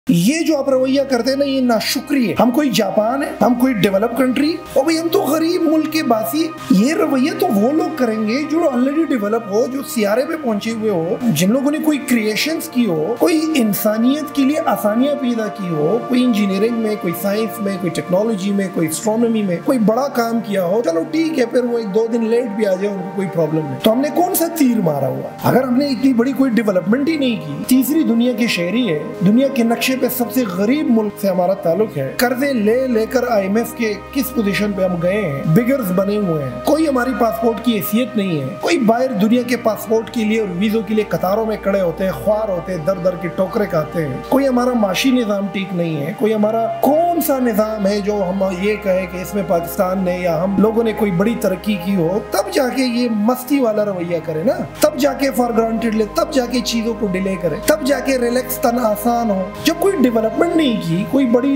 ये जो आप रवैया करते हैं ना, ये नाशुक्री है। हम कोई जापान है, हम कोई डेवलप कंट्री, और भाई हम तो गरीब मुल्क के बासी। ये रवैया तो वो लोग करेंगे जो ऑलरेडी डेवलप हो, जो सियारे पे पहुंचे हुए हो, जिन लोगों ने कोई क्रिएशंस की हो, कोई इंसानियत के लिए आसानियां पैदा की हो, कोई इंजीनियरिंग में, कोई साइंस में, कोई टेक्नोलॉजी में, कोई एस्ट्रोनॉमी में कोई बड़ा काम किया हो। चलो ठीक है, फिर वो 1-2 दिन लेट भी आ जाए, उनको कोई प्रॉब्लम नहीं। तो हमने कौन सा तीर मारा हुआ? अगर हमने इतनी बड़ी कोई डेवलपमेंट ही नहीं की, तीसरी दुनिया के शहरी है, दुनिया के नक्शे पे सबसे गरीब मुल्क से हमारा ताल्लुक है, कर्जे लेकर IMF के किस पोजीशन पे हम गए हैं, बिगर्स बने हुए हैं, कोई हमारी पासपोर्ट की हैसियत नहीं है, कोई बाहर दुनिया के पासपोर्ट के लिए और वीजों के लिए कतारों में खड़े होते हैं, ख्वार होते हैं, दर दर के टोकरे खाते हैं, कोई हमारा माशी निजाम ठीक नहीं है, कोई हमारा कौन सा निजाम है जो हम ये कहे कि इसमें पाकिस्तान ने या हम लोगों ने कोई बड़ी तरक्की की हो, तब जाके ये मस्ती वाला रवैया करे ना, तब जाके फॉर ग्रांटेड ले, तब जाके चीजों को डिले करे, तब जाके रिलैक्स तन आसान हो। जब कोई डेवलपमेंट नहीं की, कोई बड़ी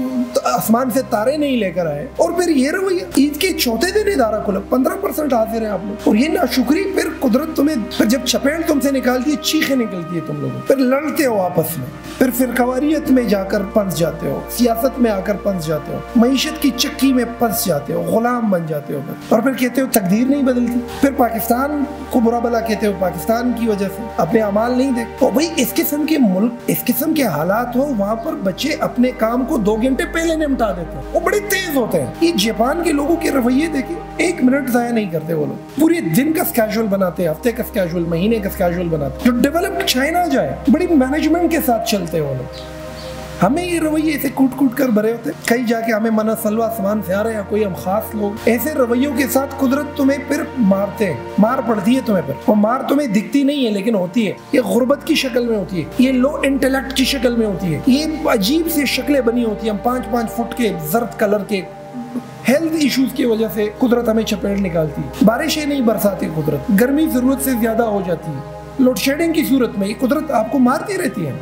आसमान से तारे नहीं लेकर आए, और फिर ये रवैया। ईद के चौथे दिन इदारा खुला, 15% हाजिर है आप लोग, और ये नाशुक्री। फिर कुदरत तुम्हें, फिर जब चपेट तुमसे निकालती है, चीखें निकलती है तुम लोगों, फिर लड़ते हो आपस में, फिर फिरकावारियत में जाकर फंस जाते हो, सियासत में आकर फंस जाते हो, मईशत की चक्की में फंस जाते हो, गुलाम बन जाते हो, और फिर कहते हो तकदीर नहीं बदलती, फिर पाकिस्तान को बुरा भला कहते हो, पाकिस्तान की वजह से अपने अमाल नहीं देखते। तो भाई इस किस्म के मुल्क, इस किस्म के हालात हो, वहाँ पर बच्चे अपने काम को 2 घंटे पहले निपटा देते हैं, वो बड़े तेज होते हैं। ये जापान के लोगों के रवैये देखिए, 1 मिनट जाया नहीं करते वो लोग, पूरे दिन का स्केड्यूल बनाते हैं, हफ्ते का स्केड्यूल, महीने का स्केड्यूल बनाते हैं। जो डेवलप्ड चाइना जाए, बड़ी मैनेजमेंट के साथ चलते हैं वो लोग। हमें ये रवैये ऐसे कूट कर भरे होते, कहीं जाके हमें मना सलवा आसमान से आ रहे हैं, कोई हम खास लोग। ऐसे रवैयों के साथ कुदरत तुम्हें फिर मारते हैं, मार पड़ती है तुम्हें। फिर वो मार तुम्हें दिखती नहीं है, लेकिन होती है। ये गुर्बत की शक्ल में होती है, ये लो इंटेलेक्ट की शक्ल में होती है, ये अजीब सी शक्लें बनी होती है। हम 5-5 फुट के जर्द कलर के हेल्थ इश्यूज की वजह से कुदरत हमें चपेट निकालती है। बारिशें नहीं बरसाती कुदरत, गर्मी जरूरत से ज्यादा हो जाती है, लोड शेडिंग की सूरत में कुदरत आपको मारती रहती है।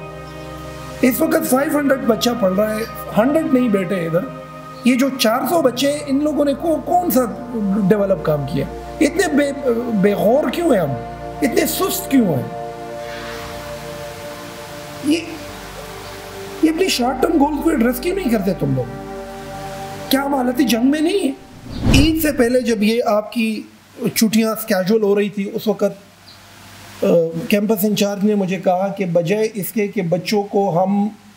इस वक्त 500 बच्चा पढ़ रहा है, 100 नहीं बैठे इधर। ये जो 400 बच्चे, इन लोगों ने कौन सा डेवलप काम किया? इतने बेगौर क्यों हैं हम, इतने सुस्त क्यों हैं? ये अपनी शॉर्ट टर्म गोल को एड्रेस क्यों नहीं करते तुम लोग? क्या हम हालत जंग में नहीं है? ईद से पहले जब ये आपकी छुट्टियां स्केड्यूल हो रही थी, उस वक्त कैंपस इंचार्ज ने मुझे कहा कि बजाय इसके कि बच्चों को हम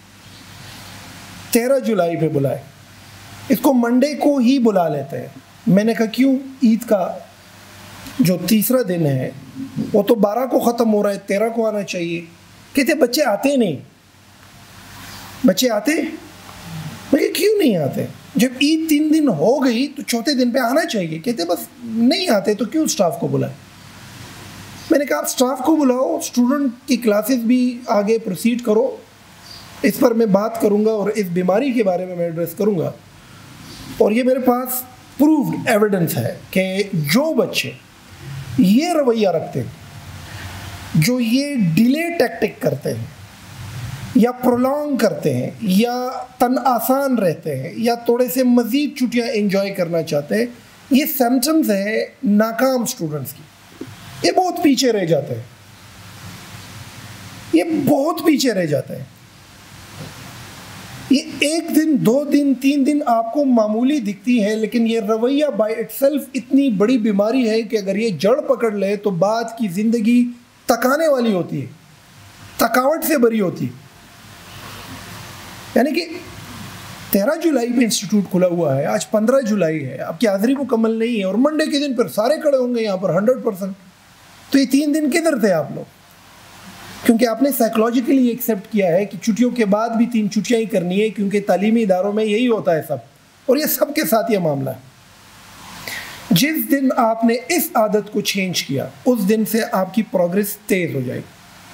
13 जुलाई पे बुलाए, इसको मंडे को ही बुला लेते हैं। मैंने कहा क्यों? ईद का जो तीसरा दिन है वो तो 12 को ख़त्म हो रहा है, 13 को आना चाहिए। कहते बच्चे आते नहीं, बच्चे आते, मैं क्यों नहीं आते? जब ईद 3 दिन हो गई तो चौथे दिन पे आना चाहिए। कहते बस नहीं आते, तो क्यों स्टाफ को बुलाए? मैंने कहा आप स्टाफ को बुलाओ, स्टूडेंट की क्लासेस भी आगे प्रोसीड करो। इस पर मैं बात करूंगा और इस बीमारी के बारे में मैं एड्रेस करूंगा। और ये मेरे पास प्रूव्ड एविडेंस है कि जो बच्चे ये रवैया रखते हैं, जो ये डिले टैक्टिक करते हैं या प्रोलॉन्ग करते हैं या तन आसान रहते हैं या थोड़े से मज़ीद छुट्टियाँ एंजॉय करना चाहते हैं, ये सिम्टम्स है नाकाम स्टूडेंट्स की। ये बहुत पीछे रह जाते हैं, ये बहुत पीछे रह जाते हैं। ये 1 दिन, 2 दिन, 3 दिन आपको मामूली दिखती है, लेकिन ये रवैया बाय इटसेल्फ इतनी बड़ी बीमारी है कि अगर ये जड़ पकड़ ले तो बाद की ज़िंदगी तकाने वाली होती है, थकावट से भरी होती है। यानी कि 13 जुलाई पे इंस्टीट्यूट खुला हुआ है, आज 15 जुलाई है, आपकी हाजिरी मुकम्मल नहीं है, और मंडे के दिन फिर सारे खड़े होंगे यहाँ पर 100%। तो ये 3 दिन किधर थे आप लोग? क्योंकि आपने साइकोलॉजिकली एक्सेप्ट किया है कि छुट्टियों के बाद भी 3 छुट्टियाँ ही करनी है, क्योंकि तालीमी इदारों में यही होता है सब, और ये सब के साथ ये मामला है। जिस दिन आपने इस आदत को चेंज किया, उस दिन से आपकी प्रोग्रेस तेज हो जाएगी।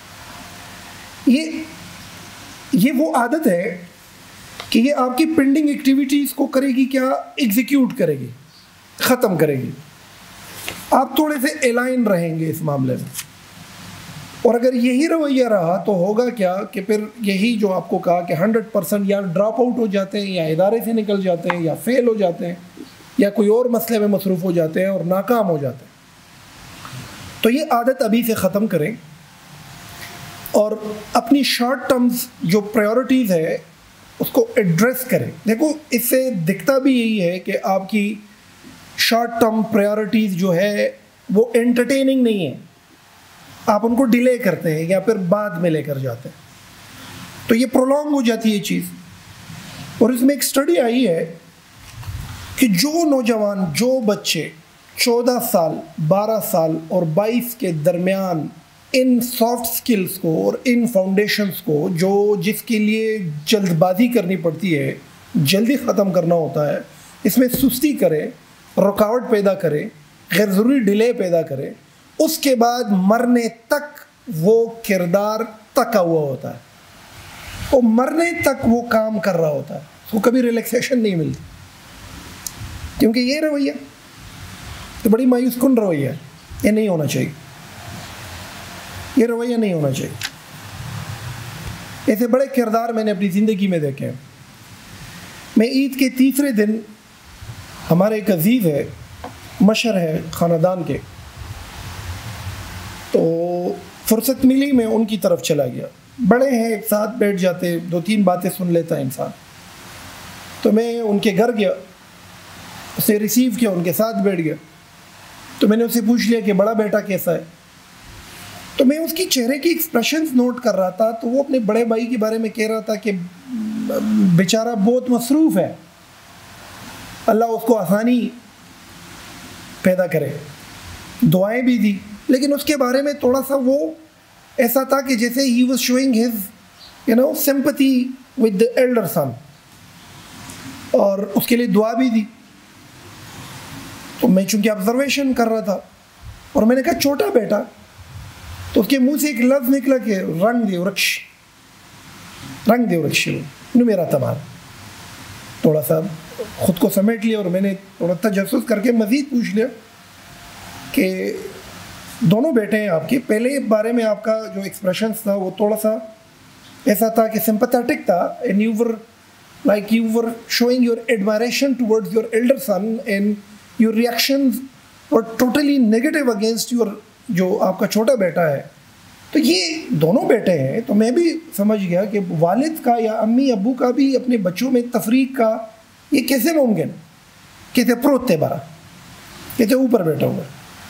ये वो आदत है कि ये आपकी पेंडिंग एक्टिविटीज़ को करेगी क्या? एग्जीक्यूट करेगी, ख़त्म करेगी। आप थोड़े से अलाइन रहेंगे इस मामले में। और अगर यही रवैया रहा तो होगा क्या कि फिर यही जो आपको कहा कि 100% या ड्रॉप आउट हो जाते हैं, या इदारे से निकल जाते हैं, या फेल हो जाते हैं, या कोई और मसले में मसरूफ़ हो जाते हैं और नाकाम हो जाते हैं। तो ये आदत अभी से ख़त्म करें। और अपनी शॉर्ट टर्म्स जो प्रायोरिटीज़ है उसको एड्रेस करें। देखो, इससे दिखता भी यही है कि आपकी शॉर्ट टर्म प्रायोरिटीज़ जो है वो एंटरटेनिंग नहीं है, आप उनको डिले करते हैं या फिर बाद में लेकर जाते हैं, तो ये प्रोलॉन्ग हो जाती है चीज़। और इसमें एक स्टडी आई है कि जो नौजवान, जो बच्चे 14 साल, 12 साल और 22 के दरमियान इन सॉफ्ट स्किल्स को और इन फाउंडेशंस को, जो जिसके लिए जल्दबाजी करनी पड़ती है, जल्दी ख़त्म करना होता है, इसमें सुस्ती करे, रुकावट पैदा करे, गैर ज़रूरी डिले पैदा करे, उसके बाद मरने तक वो किरदार तका हुआ होता है, वो मरने तक वो काम कर रहा होता है, उसको कभी रिलैक्सेशन नहीं मिलती। क्योंकि ये रवैया तो बड़ी मायूस कुन रवैया है, ये नहीं होना चाहिए, ये रवैया नहीं होना चाहिए। ऐसे बड़े किरदार मैंने अपनी ज़िंदगी में देखे हैं। मैं ईद के तीसरे दिन, हमारे एक अजीज़ है, मशर है ख़ानदान के, तो फुर्सत मिली मैं उनकी तरफ चला गया। बड़े हैं, एक साथ बैठ जाते, 2-3 बातें सुन लेता है इंसान। तो मैं उनके घर गया, उसे रिसीव किया, उनके साथ बैठ गया। तो मैंने उससे पूछ लिया कि बड़ा बेटा कैसा है। तो मैं उसकी चेहरे की एक्सप्रेशंस नोट कर रहा था, तो वो अपने बड़े भाई के बारे में कह रहा था कि बेचारा बहुत मसरूफ़ है, अल्लाह उसको आसानी पैदा करे। दुआएं भी दी, लेकिन उसके बारे में थोड़ा सा वो ऐसा था कि जैसे ही was showing his sympathy with the elder son, और उसके लिए दुआ भी दी। तो मैं चूंकि ऑब्जर्वेशन कर रहा था और मैंने कहा छोटा बेटा, तो उसके मुंह से एक लफ्ज़ निकला कि रंग दे वृक्ष, रंग दे वृक्ष मेरा तमाम। थोड़ा सा ख़ुद को समेट लिया और मैंने थोड़ा तजस्सुस करके मज़ीद पूछ लिया कि दोनों बेटे हैं आपके, पहले बारे में आपका जो एक्सप्रेशन था वो थोड़ा सा ऐसा था कि सिंपैथेटिक था, and you were showing your admiration towards your elder son, and your reactions were totally negative against your जो आपका छोटा बेटा है। तो ये दोनों बेटे हैं, तो मैं भी समझ गया कि वालिद का या अम्मी अब्बू का भी अपने बच्चों में तफरीक का ये कैसे मुमकिन, कहते प्रोत थे बारा, कहते ऊपर बैठा हुआ।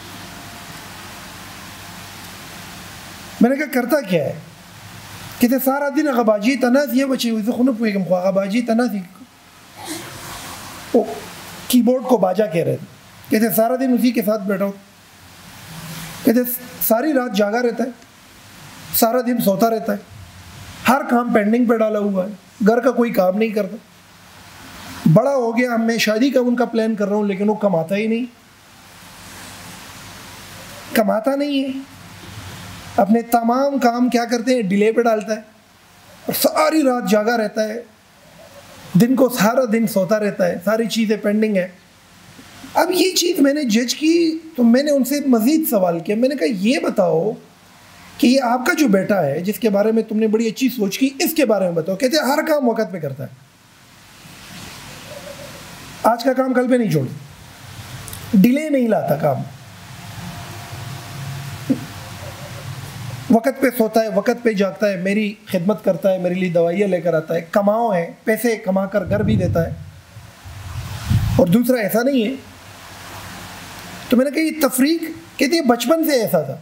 मैंने कहा करता क्या है, कहते सारा दिन अगबाजी तनाज़ी बची हुई खुन अगबाजी तनाज़ी, वो कीबोर्ड को बाजा कह रहे थे, कहते सारा दिन उसी के साथ बैठा हो, कहते सारी रात जागा रहता है, सारा दिन सोता रहता है, हर काम पेंडिंग पे डाला हुआ है, घर का कोई काम नहीं करता, बड़ा हो गया, अब मैं शादी का उनका प्लान कर रहा हूँ, लेकिन वो कमाता ही नहीं, कमाता नहीं है, अपने तमाम काम क्या करते हैं डिले पे डालता है, और सारी रात जागा रहता है, दिन को सारा दिन सोता रहता है, सारी चीज़ें पेंडिंग है। अब ये चीज़ मैंने जज की, तो मैंने उनसे मज़ीद सवाल किया। मैंने कहा ये बताओ कि ये आपका जो बेटा है जिसके बारे में तुमने बड़ी अच्छी सोच की, इसके बारे में बताओ। कहते हर काम वक्त पे करता है, आज का काम कल पे नहीं छोड़, डिले नहीं लाता काम, वक्त पे सोता है, वक्त पे जागता है, मेरी खिदमत करता है, मेरे लिए दवाइयाँ लेकर आता है, कमाओ है, पैसे कमा कर घर भी देता है, और दूसरा ऐसा नहीं है। तो मैंने कहा ये तफरीक, कहती है बचपन से ऐसा था।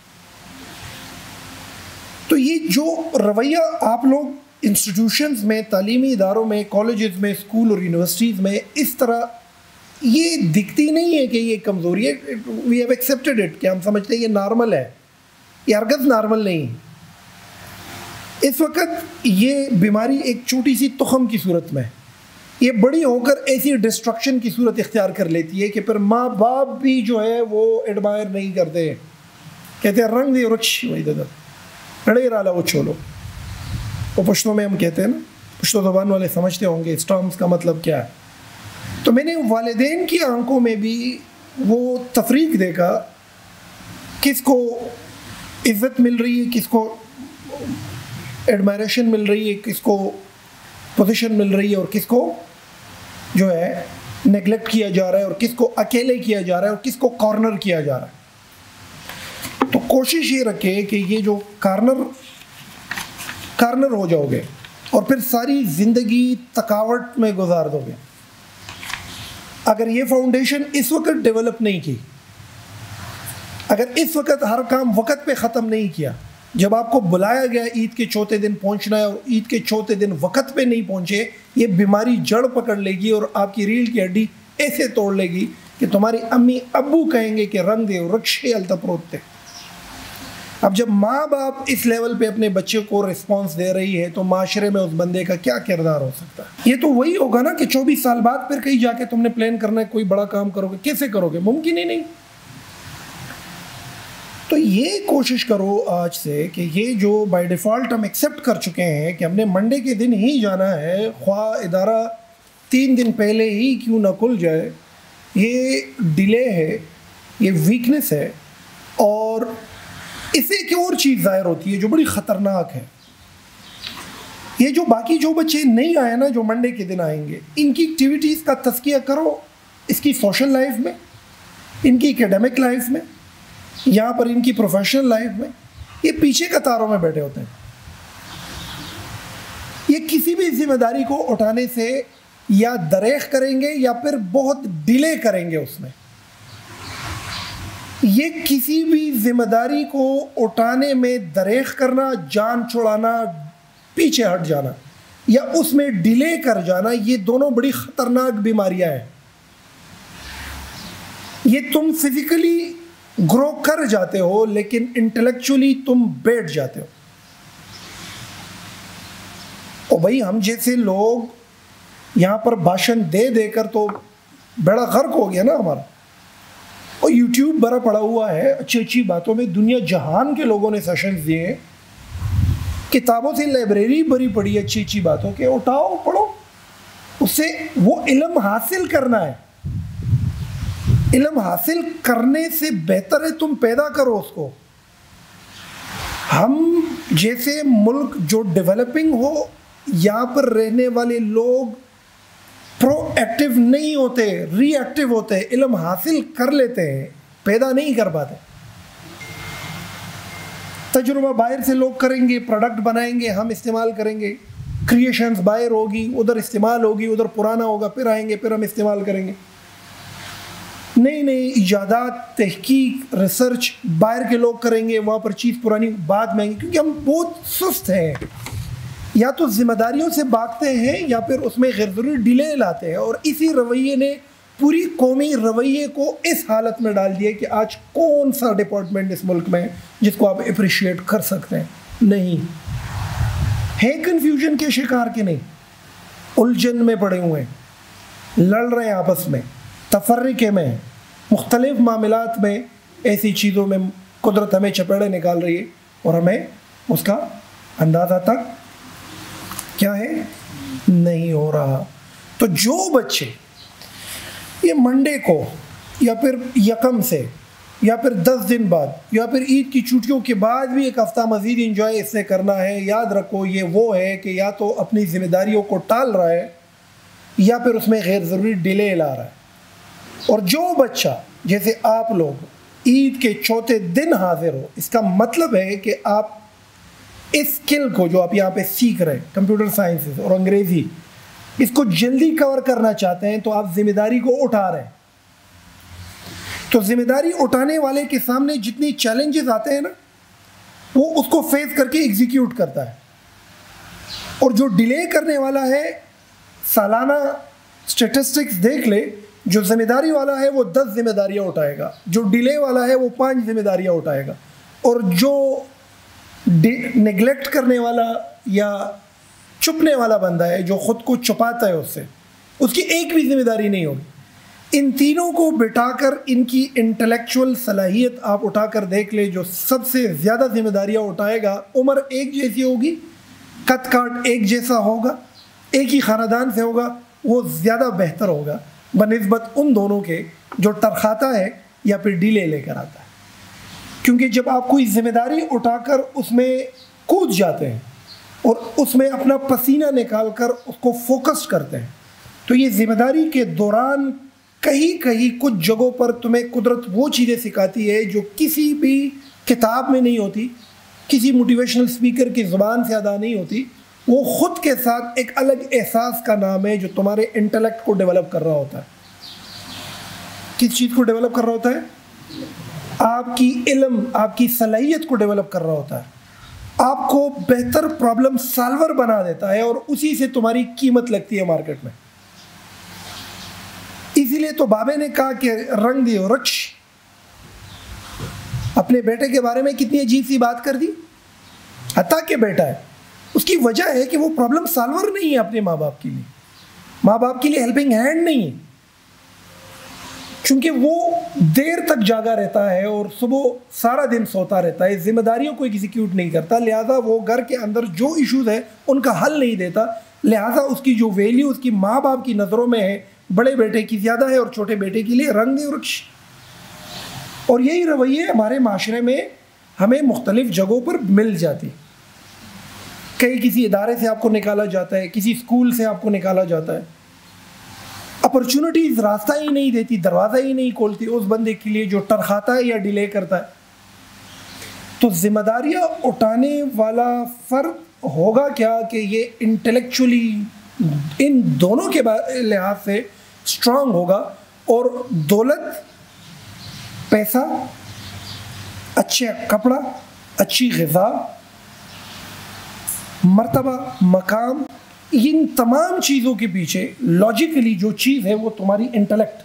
तो ये जो रवैया आप लोग इंस्टीट्यूशंस में, तालीमी इदारों में, कॉलेजेस में, स्कूल और यूनिवर्सिटीज़ में इस तरह, ये दिखती नहीं है कि ये कमज़ोरी है, वी हैव एक्सेप्टेड इट, कि हम समझते हैं ये नॉर्मल है, ये हरगज़ नॉर्मल नहीं। इस वक्त ये बीमारी एक छोटी सी तुखम की सूरत में, ये बड़ी होकर ऐसी डिस्ट्रक्शन की सूरत इख्तियार कर लेती है कि फिर माँ बाप भी जो है वो एडमायर नहीं करते, कहते हैं रंग दे वृक्ष वही दादा लड़े राला वो छोलो। वो पुश्तों में हम कहते हैं ना, पुश्तो ज़बान वाले समझते होंगे इस टर्म्स का मतलब क्या है। तो मैंने वालिदैन की आंखों में भी वो तफरीक देखा, किसको इज़्ज़त मिल रही है, किसको एडमायरेशन मिल रही है, किसको पोजीशन मिल रही है, और किसको जो है नेगलेक्ट किया जा रहा है, और किसको अकेले किया जा रहा है, और किसको कॉर्नर किया जा रहा है। तो कोशिश ये रखे कि ये जो कॉर्नर कार्नर हो जाओगे और फिर सारी ज़िंदगी थकावट में गुजार दोगे। अगर ये फाउंडेशन इस वक्त डेवलप नहीं की, अगर इस वक्त हर काम वक्त पे ख़त्म नहीं किया, जब आपको बुलाया गया ईद के चौथे दिन पहुंचना है और ईद के चौथे दिन वक्त पे नहीं पहुंचे, ये बीमारी जड़ पकड़ लेगी और आपकी रीढ़ की हड्डी ऐसे तोड़ लेगी कि तुम्हारी अम्मी अब्बू कहेंगे कि रंग दे रक्षे अल्तप्रोत थे। अब जब माँ बाप इस लेवल पे अपने बच्चे को रिस्पांस दे रही है तो माशरे में उस बंदे का क्या किरदार हो सकता है? ये तो वही होगा ना कि 24 साल बाद फिर कहीं जाके तुमने प्लान करना है कोई बड़ा काम करोगे, कैसे करोगे? मुमकिन ही नहीं। तो ये कोशिश करो आज से कि ये जो बाय डिफ़ॉल्ट हम एक्सेप्ट कर चुके हैं कि हमने मंडे के दिन ही जाना है, ख्वाह इदारा 3 दिन पहले ही क्यों ना खुल जाए, ये डिले है, ये वीकनेस है। और इससे एक और चीज़ ज़ाहिर होती है जो बड़ी ख़तरनाक है। ये जो बाकी जो बच्चे नहीं आए ना, जो मंडे के दिन आएंगे, इनकी एक्टिविटीज़ का तज़किया करो, इसकी सोशल लाइफ में, इनकी एकेडमिक लाइफ में, यहाँ पर इनकी प्रोफेशनल लाइफ में। ये पीछे कतारों में बैठे होते हैं। ये किसी भी जिम्मेदारी को उठाने से या दरेख करेंगे या फिर बहुत डिले करेंगे उसमें। ये किसी भी जिम्मेदारी को उठाने में दरेख करना, जान छुड़ाना, पीछे हट जाना या उसमें डिले कर जाना, ये दोनों बड़ी ख़तरनाक बीमारियां हैं। ये तुम फिजिकली ग्रो कर जाते हो लेकिन इंटेलेक्चुअली तुम बैठ जाते हो। और भाई हम जैसे लोग यहाँ पर भाषण दे देकर तो बड़ा गर्क हो गया ना हमारा। और यूट्यूब भरा पड़ा हुआ है अच्छी अच्छी बातों में, दुनिया जहान के लोगों ने सेशंस दिए हैं, किताबों से लाइब्रेरी भरी पड़ी है अच्छी अच्छी बातों के, उठाओ पढ़ो, उससे वो इल्म हासिल करना है। इल्म हासिल करने से बेहतर है तुम पैदा करो उसको। हम जैसे मुल्क जो डेवलपिंग हो, यहाँ पर रहने वाले लोग प्रोएक्टिव नहीं होते, रिएक्टिव होते। इल्म हासिल कर लेते हैं, पैदा नहीं कर पाते। तजुर्बा बाहर से लोग करेंगे, प्रोडक्ट बनाएंगे, हम इस्तेमाल करेंगे, क्रिएशंस बाहर होगी, उधर इस्तेमाल होगी, उधर पुराना होगा, फिर आएंगे, फिर हम इस्तेमाल करेंगे। नई नई इजादात, तहकीक, रिसर्च बाहर के लोग करेंगे, वहाँ पर चीज़ पुरानी बाद में आएंगी, क्योंकि हम बहुत सुस्त हैं। या तो जिम्मेदारियों से भागते हैं या फिर उसमें गैर ज़रूरी डिले लाते हैं। और इसी रवैये ने पूरी कौमी रवैये को इस हालत में डाल दिया कि आज कौन सा डिपार्टमेंट इस मुल्क में जिसको आप अप्रिशिएट कर सकते हैं? नहीं है। कन्फ्यूजन के शिकार के नहीं, उलझन में पड़े हुए हैं, लड़ रहे हैं आपस में, तफर्रिके में, मुख्तलिफ मामलात में। ऐसी चीज़ों में कुदरत हमें चपेड़े निकाल रही है और हमें उसका अंदाज़ा तक क्या है नहीं हो रहा। तो जो बच्चे ये मंडे को या फिर यकम से या फिर 10 दिन बाद या फिर ईद की छुट्टियों के बाद भी एक हफ़्ता मज़ीद इंजॉय इससे करना है, याद रखो ये वो है कि या तो अपनी जिम्मेदारियों को टाल रहा है या फिर उसमें गैर ज़रूरी डिले ला रहा है। और जो बच्चा जैसे आप लोग ईद के चौथे दिन हाजिर हो, इसका मतलब है कि आप इस स्किल को जो आप यहाँ पे सीख रहे हैं, कंप्यूटर साइंसेस और अंग्रेज़ी, इसको जल्दी कवर करना चाहते हैं, तो आप जिम्मेदारी को उठा रहे हैं। तो जिम्मेदारी उठाने वाले के सामने जितनी चैलेंजेस आते हैं ना, वो उसको फेस करके एग्जीक्यूट करता है। और जो डिले करने वाला है, सालाना स्टेटिस्टिक्स देख ले, जो जिम्मेदारी वाला है वो 10 जिम्मेदारियाँ उठाएगा, जो डिले वाला है वो 5 जिम्मेदारियाँ उठाएगा, और जो नेग्लेक्ट करने वाला या चुपने वाला बंदा है, जो ख़ुद को छुपाता है, उससे उसकी एक भी जिम्मेदारी नहीं होगी। इन तीनों को बिठाकर इनकी इंटेलेक्चुअल सलाहियत आप उठाकर देख ले, जो सबसे ज़्यादा जिम्मेदारियाँ उठाएगा, उम्र एक जैसी होगी, कद काट एक जैसा होगा, एक ही ख़ानदान से होगा, वो ज़्यादा बेहतर होगा बनिस्बत उन दोनों के जो टरखाता है या फिर डिले लेकर आता है। क्योंकि जब आप कोई जिम्मेदारी उठाकर उसमें कूद जाते हैं और उसमें अपना पसीना निकाल कर उसको फोकस करते हैं, तो ये जिम्मेदारी के दौरान कहीं कहीं कुछ जगहों पर तुम्हें कुदरत वो चीज़ें सिखाती है जो किसी भी किताब में नहीं होती, किसी मोटिवेशनल स्पीकर की ज़ुबान से अदा नहीं होती, वो खुद के साथ एक अलग एहसास का नाम है जो तुम्हारे इंटेलेक्ट को डेवलप कर रहा होता है। किस चीज़ को डेवलप कर रहा होता है? आपकी इल्म, आपकी सलाहियत को डेवलप कर रहा होता है, आपको बेहतर प्रॉब्लम सॉल्वर बना देता है और उसी से तुम्हारी कीमत लगती है मार्केट में। इसीलिए तो बाबे ने कहा कि रंग दियो वृक्ष। अपने बेटे के बारे में कितनी अजीब सी बात कर दी, हत्ता के बेटा है। उसकी वजह है कि वो प्रॉब्लम सॉल्वर नहीं है अपने माँ बाप के लिए, माँ बाप के लिए हेल्पिंग हैंड नहीं है, क्योंकि वो देर तक जागा रहता है और सुबह सारा दिन सोता रहता है, जिम्मेदारियों को एग्जीक्यूट नहीं करता, लिहाजा वो घर के अंदर जो इश्यूज है उनका हल नहीं देता, लिहाजा उसकी जो वैल्यू उसकी माँ बाप की नज़रों में है बड़े बेटे की ज़्यादा है और छोटे बेटे के लिए रंग दे वृक्ष। और यही रवैये हमारे माशरे में हमें मुख्तलिफ जगहों पर मिल जाती। कहीं किसी इदारे से आपको निकाला जाता है, किसी स्कूल से आपको निकाला जाता है, अपॉर्चुनिटीज़ रास्ता ही नहीं देती, दरवाज़ा ही नहीं खोलती उस बंदे के लिए जो टरखाता है या डिले करता है। तो जिम्मेदारियाँ उठाने वाला फ़र्द होगा क्या कि ये इंटेलेक्चुअली इन दोनों के लिहाज से स्ट्रांग होगा और दौलत, पैसा, अच्छा कपड़ा, अच्छी ग़िज़ा, मर्तबा, मकाम, इन तमाम चीज़ों के पीछे लॉजिकली जो चीज़ है वो तुम्हारी इंटेलेक्ट।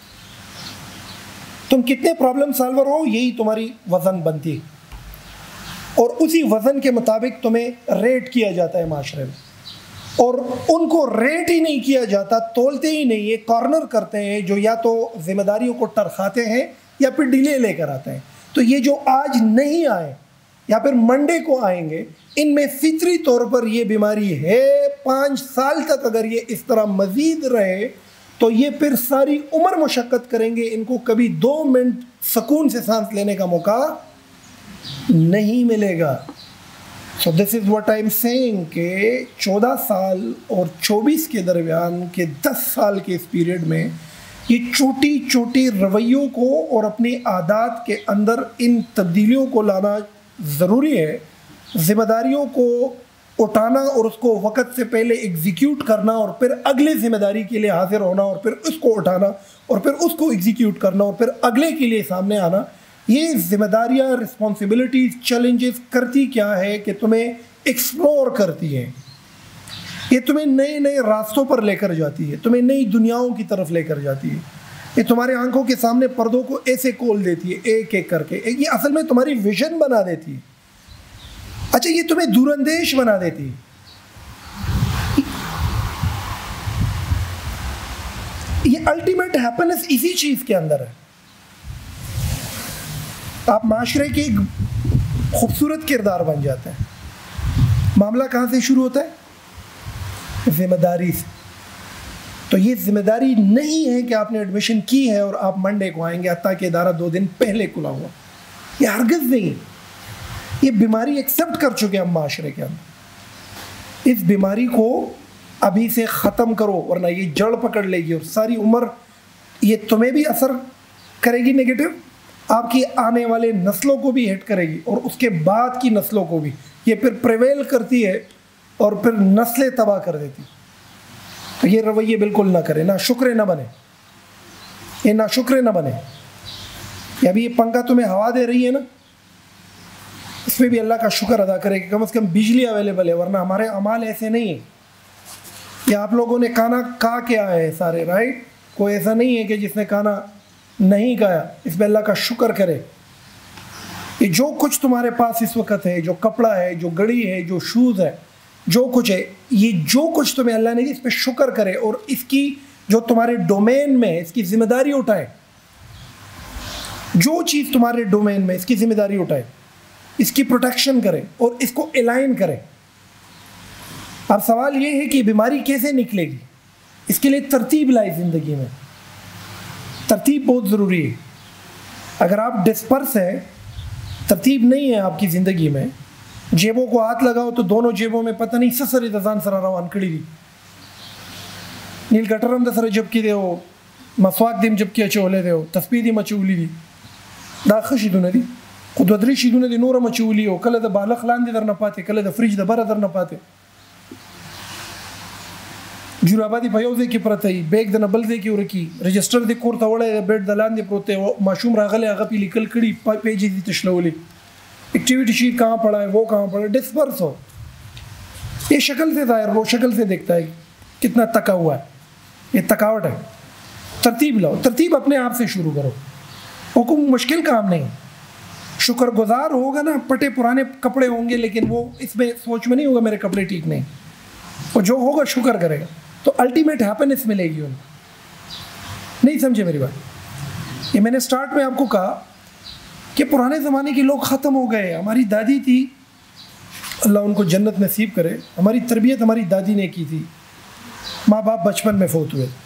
तुम कितने प्रॉब्लम सॉल्वर हो यही तुम्हारी वज़न बनती है और उसी वज़न के मुताबिक तुम्हें रेट किया जाता है माशरे में। और उनको रेट ही नहीं किया जाता, तोलते ही नहीं है, कॉर्नर करते हैं जो या तो जिम्मेदारियों को टरखाते हैं या फिर डिले लेकर आते हैं। तो ये जो आज नहीं आए या फिर मंडे को आएंगे, इनमें फितरी तौर पर ये बीमारी है। 5 साल तक अगर ये इस तरह मज़ीद रहे तो ये फिर सारी उम्र मुशक्क़त करेंगे, इनको कभी 2 मिनट सुकून से सांस लेने का मौका नहीं मिलेगा। So this is what I am saying कि 14 साल और 24 के दरमियान के 10 साल के इस पीरियड में ये छोटी छोटी रवैयों को और अपनी आदत के अंदर इन तब्दीलियों को लाना ज़रूरी है। ज़िम्मेदारियों को उठाना और उसको वक़्त से पहले एग्जीक्यूट करना और फिर अगले ज़िम्मेदारी के लिए हाजिर होना और फिर उसको उठाना और फिर उसको एग्जीक्यूट करना और फिर अगले के लिए सामने आना, ये ज़िम्मेदारियाँ, रिस्पॉन्सिबिलिटीज़, चैलेंजेस करती क्या है कि तुम्हें एक्सप्लोर करती हैं। ये तुम्हें नए नए रास्तों पर लेकर जाती है, तुम्हें नई दुनियाओं की तरफ लेकर जाती है। ये तुम्हारे आंखों के सामने पर्दों को ऐसे खोल देती है एक एक करके। ये असल में तुम्हारी विजन बना देती है। अच्छा, ये तुम्हें दूरंदेश बना देती है। ये अल्टीमेट हैप्पीनेस इसी चीज़ के अंदर है। आप माशरे के एक खूबसूरत किरदार बन जाते हैं। मामला कहाँ से शुरू होता है? जिम्मेदारी से। तो ये जिम्मेदारी नहीं है कि आपने एडमिशन की है और आप मंडे को आएंगे, हत्ता कि इदारा 2 दिन पहले खुला हुआ। ये हरगिज़ नहीं। ये बीमारी एक्सेप्ट कर चुके हैं हम माशरे के अंदर। इस बीमारी को अभी से ख़त्म करो वरना ये जड़ पकड़ लेगी और सारी उम्र ये तुम्हें भी असर करेगी नेगेटिव, आपकी आने वाले नस्लों को भी हिट करेगी और उसके बाद की नस्लों को भी। ये फिर प्रिवेल करती है और फिर नस्लें तबाह कर देती। तो ये रवैये बिल्कुल ना करें, ना शुक्र ना बने, ये ना शुक्र ना बने। ये अभी ये पंखा तुम्हें हवा दे रही है ना, इसमें भी अल्लाह का शुक्र अदा करें कि कम से कम बिजली अवेलेबल है, वरना हमारे अमाल ऐसे नहीं है। या आप लोगों ने खाना खा के आए हैं सारे, राइट? कोई ऐसा नहीं है कि जिसने खाना नहीं खाया। इसमें अल्लाह का शुक्र करे। ये जो कुछ तुम्हारे पास इस वक्त है, जो कपड़ा है, जो घड़ी है, जो शूज़ है, जो कुछ है, ये जो कुछ तुम्हें अल्लाह ने दी, इस पर शुक्र करे और इसकी जो तुम्हारे डोमेन में है इसकी जिम्मेदारी उठाए। जो चीज़ तुम्हारे डोमेन में इसकी जिम्मेदारी उठाए, इसकी प्रोटेक्शन करे और इसको अलाइन करे। अब सवाल ये है कि बीमारी कैसे निकलेगी, इसके लिए तरतीब लाई ज़िंदगी में। तरतीब बहुत ज़रूरी है। अगर आप डिस्पर्स हैं, तरतीब नहीं है आपकी ज़िंदगी में, जेबों को हाथ लगाओ तो दोनों जेबों में पता नहीं ससरी दजान सरारा अनकड़ी दी नील कटरम दसरे जबकि दे मसवाक दिम जबकि अच्छे होले दे तस्बीह दी मचूली दी दाखशी दुने दी خود شیدونه د نور مچولي او کله د بالغ لاندې درنه پاتې کله د فریج د بره درنه پاتې جورابادي په یو ځای کې پرته وي بیگ د بل ځای کې ورکی رجسٹر د کور ته وړی د بیډ د لاندې پروت دی ماشوم راغلی هغه پې لیکل کړي پیج دي تشلولې ایکٹیویٹی شیٹ کہاں پڑا ہے وہ کہاں پڑا ہے ڈسپرس ہو یہ شکل سے ظاہر وہ شکل سے دیکھتا ہے کتنا تکا ہوا ہے یہ تکاوٹ ہے ترتیب لاؤ ترتیب اپنے آپ سے شروع کرو وہ کوئی مشکل کام نہیں شکر گزار ہوگا نا پٹے پرانے کپڑے ہوں گے لیکن وہ اس میں سوچ میں نہیں ہوگا میرے کپڑے ٹھیک نہیں وہ جو ہوگا شکر کرے گا تو الٹیمیٹ ہیپینس ملے گی ان کو نہیں سمجھے میری بات یہ میں نے سٹارٹ میں آپ کو کہا کہ پرانے زمانے کے لوگ ختم ہو گئے ہماری دادی تھی اللہ ان کو جنت نصیب کرے ہماری تربیت ہماری دادی نے کی تھی ماں باپ بچپن میں فوت ہوئے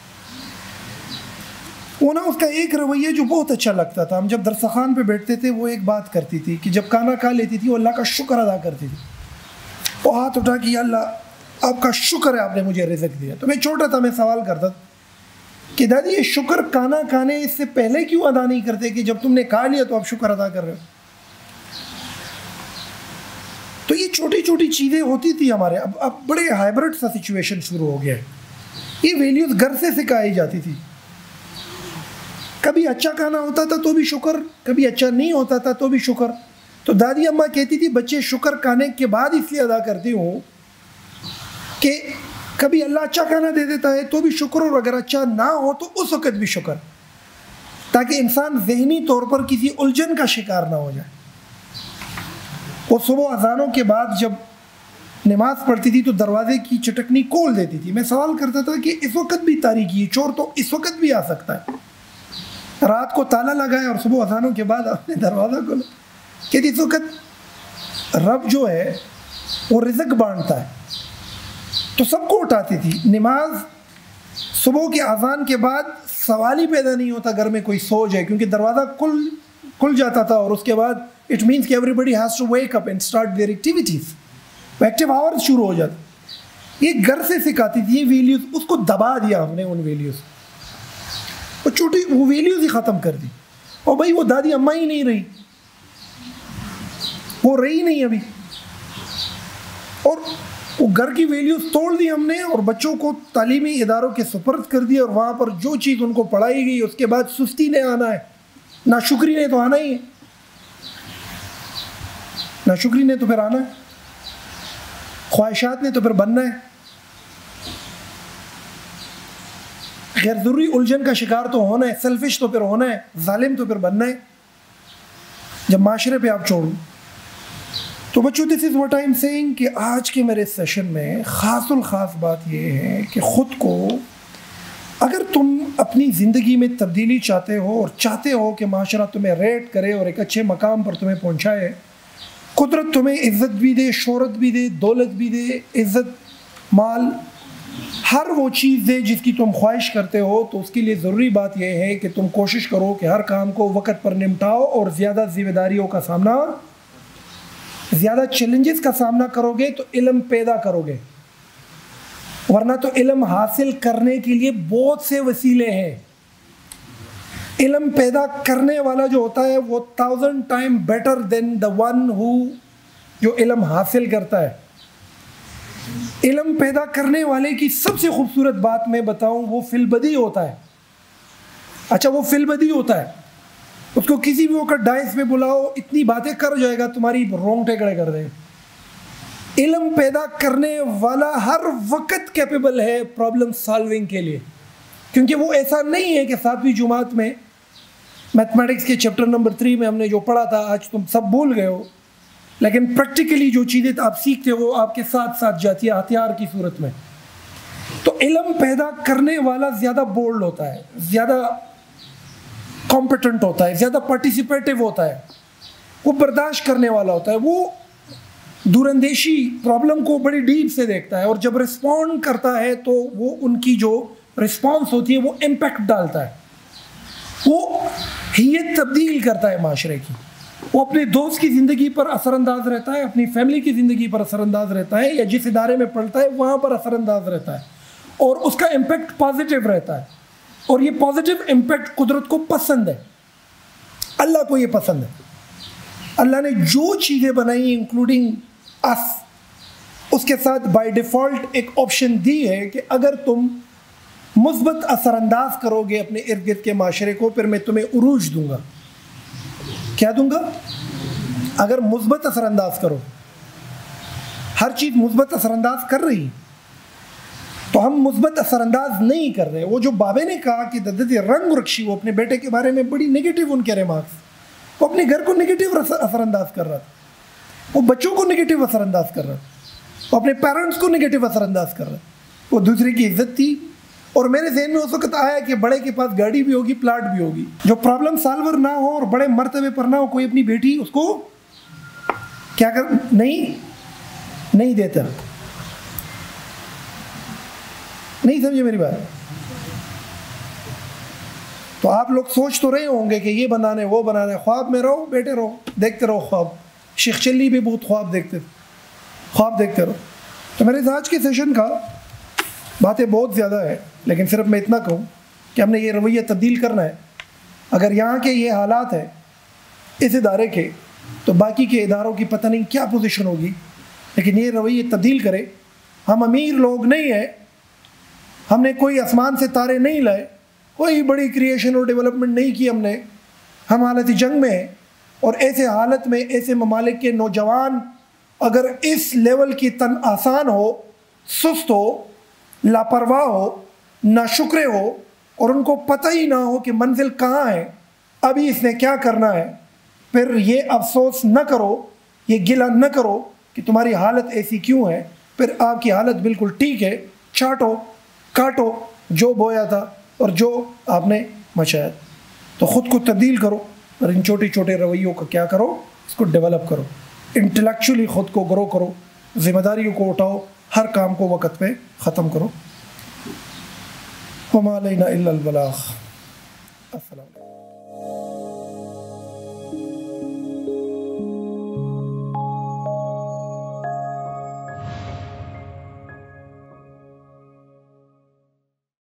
وہ نا اس کا ایک رویہ جو بہت اچھا لگتا تھا ہم جب درسخان پہ بیٹھتے تھے وہ ایک بات کرتی تھی کہ جب کھانا کھا لیتی تھی وہ اللہ کا شکر ادا کرتی تھی وہ ہاتھ اٹھا کہ یا اللہ آپ کا شکر ہے آپ نے مجھے رزق دیا تو میں چھوٹا تھا میں سوال کرتا کہ دادی یہ شکر کھانا کھانے اس سے پہلے کیوں ادا نہیں کرتے کہ جب تم نے کھا لیا تو آپ شکر ادا کر رہے ہو تو یہ چھوٹی چھوٹی چیزیں ہوتی تھی ہمارے اب بڑے ہائبرڈ سا سچویشن شروع ہو گیا ہے یہ ویلیوز گھر سے سکھائی جاتی تھی کبھی اچھا کھانا ہوتا تھا تو بھی شکر کبھی اچھا نہیں ہوتا تھا تو بھی شکر تو دادی اماں کہتی تھی بچے شکر کھانے کے بعد اس لیے ادا کرتی ہوں کہ کبھی اللہ اچھا کھانا دے دیتا ہے تو بھی شکر اور اگر اچھا نہ ہو تو اس وقت بھی شکر تاکہ انسان ذہنی طور پر کسی الجھن کا شکار نہ ہو جائے وہ صبح اذانوں کے بعد جب نماز پڑھتی تھی تو دروازے کی چٹکنی کھول دیتی تھی میں سوال کرتا تھا کہ اس وقت بھی تاریکی ہے چور تو اس وقت بھی آ سکتا ہے رات کو تالا لگائے اور صبح اذانوں کے بعد آپ نے دروازہ کھولا کہ اس وقت رب جو ہے وہ رزق بانٹتا ہے تو سب کو اٹھاتی تھی نماز صبح کے اذان کے بعد سوال ہی پیدا نہیں ہوتا گھر میں کوئی سو جائے کیونکہ دروازہ کھل جاتا تھا اور اس کے بعد اٹ مینس کہ everybody has to wake up and start their activities active hours شروع ہو جاتے یہ گھر سے سکھاتی تھی یہ ویلیوز اس کو دبا دیا ہم نے ان ویلیوز وہ چھوٹی وہ ویلیوز ہی ختم کر دی اور بھائی وہ دادی اماں ہی نہیں رہی وہ رہی نہیں ابھی اور وہ گھر کی ویلیوز توڑ دی ہم نے اور بچوں کو تعلیمی اداروں کے سپرد کر دیا اور وہاں پر جو چیز ان کو پڑھائی گئی اس کے بعد سستی نے آنا ہے ناشکری نے تو آنا ہی ہے ناشکری نے تو پھر آنا ہے خواہشات نے تو پھر بننا ہے غیر ضروری الجھن کا شکار تو ہونا ہے سیلفش تو پھر ہونا ہے ظالم تو پھر بننا ہے جب معاشرے پہ آپ چھوڑوں تو بچوں this is what I am saying کہ آج کے میرے سیشن میں خاص الخاص بات یہ ہے کہ خود کو اگر تم اپنی زندگی میں تبدیلی چاہتے ہو اور چاہتے ہو کہ معاشرہ تمہیں ریٹ کرے اور ایک اچھے مقام پر تمہیں پہنچائے قدرت تمہیں عزت بھی دے شہرت بھی دے دولت بھی دے عزت مال ہر وہ چیز دے جس کی تم خواہش کرتے ہو تو اس کے لیے ضروری بات یہ ہے کہ تم کوشش کرو کہ ہر کام کو وقت پر نمٹاؤ اور زیادہ ذمہ داریوں کا سامنا زیادہ چیلنجز کا سامنا کرو گے تو علم پیدا کرو گے ورنہ تو علم حاصل کرنے کے لیے بہت سے وسیلے ہیں علم پیدا کرنے والا جو ہوتا ہے وہ 1000 time better than the one ہو جو علم حاصل کرتا ہے علم پیدا کرنے والے کی سب سے خوبصورت بات میں بتاؤں وہ فی البدی ہوتا ہے اچھا وہ فی البدی ہوتا ہے اس کو کسی بھی وقت ڈائس میں بلاؤ اتنی باتیں کر جائے گا تمہاری رونگٹے کھڑے کر دے علم پیدا کرنے والا ہر وقت کیپیبل ہے پرابلم سالونگ کے لیے کیونکہ وہ ایسا نہیں ہے کہ 7ویں جماعت میں میتھمیٹکس کے چیپٹر نمبر 3 میں ہم نے جو پڑھا تھا آج تم سب بھول گئے ہو لیکن پریکٹیکلی جو چیزیں آپ سیکھتے ہو آپ کے ساتھ ساتھ جاتی ہے ہتھیار کی صورت میں تو علم پیدا کرنے والا زیادہ بولڈ ہوتا ہے زیادہ کمپیٹنٹ ہوتا ہے زیادہ پارٹیسپیٹیو ہوتا ہے وہ برداشت کرنے والا ہوتا ہے وہ دوراندیشی پرابلم کو بڑی ڈیپ سے دیکھتا ہے اور جب رسپونڈ کرتا ہے تو وہ ان کی جو رسپانس ہوتی ہے وہ امپیکٹ ڈالتا ہے وہ حیت تبدیل کرتا ہے معاشرے کی وہ اپنے دوست کی زندگی پر اثر انداز رہتا ہے اپنی فیملی کی زندگی پر اثر انداز رہتا ہے یا جس ادارے میں پڑھتا ہے وہاں پر اثر انداز رہتا ہے اور اس کا امپیکٹ پازیٹیو رہتا ہے اور یہ پازیٹیو امپیکٹ قدرت کو پسند ہے اللہ کو یہ پسند ہے अल्लाह ने जो चीज़ें बनाई इंक्लूडिंग अस, उसके साथ बाय डिफ़ॉल्ट एक ऑप्शन दी है कि अगर तुम मुस्बत असरअंदाज करोगे अपने इर्द गिर्द के माशरे को, फिर मैं तुम्हें उरूज दूंगा। क्या दूंगा? अगर मुस्बत असरअंदाज करो, हर चीज़ मुस्बत असरअंदाज कर रही, तो हम मुस्बत असरअंदाज नहीं कर रहे। वो जो बाबे ने कहा कि दद्दती रंग रक्षी, वो अपने बेटे के बारे में बड़ी नेगेटिव उनके रिमार्क्स, वो अपने घर को नेगेटिव असरअंदाज कर रहा था, वो बच्चों को नेगेटिव असरअंदाज कर रहा था, वो अपने पेरेंट्स को नेगेटिव असरअंदाज कर रहा था, वो दूसरे की इज्जत थी। और मेरे जहन में उस वक्त आया कि बड़े के पास गाड़ी भी होगी, प्लाट भी होगी, जो प्रॉब्लम सॉल्वर ना हो और बड़े मर्तबे पर ना हो, कोई अपनी बेटी उसको क्या कर नहीं देता। नहीं समझे मेरी बात? तो आप लोग सोच तो रहे होंगे कि ये बनाने वो बनाने, ख्वाब में रहो बेटे, रहो, देखते रहो ख्वाब। शेख चिल्ली भी बहुत ख्वाब देखते रहो। तो मेरे आज के सेशन का बातें बहुत ज़्यादा है, लेकिन सिर्फ मैं इतना कहूँ कि हमने ये रवैया तब्दील करना है। अगर यहाँ के ये हालात है इस इदारे के, तो बाकी के इदारों की पता नहीं क्या पोजीशन होगी, लेकिन ये रवैया तब्दील करे। हम अमीर लोग नहीं हैं, हमने कोई आसमान से तारे नहीं लाए, कोई बड़ी क्रिएशन और डेवलपमेंट नहीं की हमने। हम हालत जंग में हैं, और ऐसे हालत में ऐसे ममालिक के नौजवान अगर इस लेवल की तन आसान हो, सुस्त हो, लापरवाह हो, नाशुक्रे हो, और उनको पता ही ना हो कि मंजिल कहाँ है, अभी इसने क्या करना है, फिर ये अफसोस न करो, ये गिला न करो कि तुम्हारी हालत ऐसी क्यों है। फिर आपकी हालत बिल्कुल ठीक है, छाटो काटो जो बोया था और जो आपने मचाया। तो ख़ुद को तब्दील करो, और इन छोटे छोटे रवैयों का क्या करो, इसको डेवलप करो, इंटेलेक्चुअली ख़ुद को ग्रो करो, ज़िम्मेदारियों को उठाओ, हर काम को वक़्त पे ख़त्म करो। वमा अलैना इल्लल बलाग़। अस्सलाम।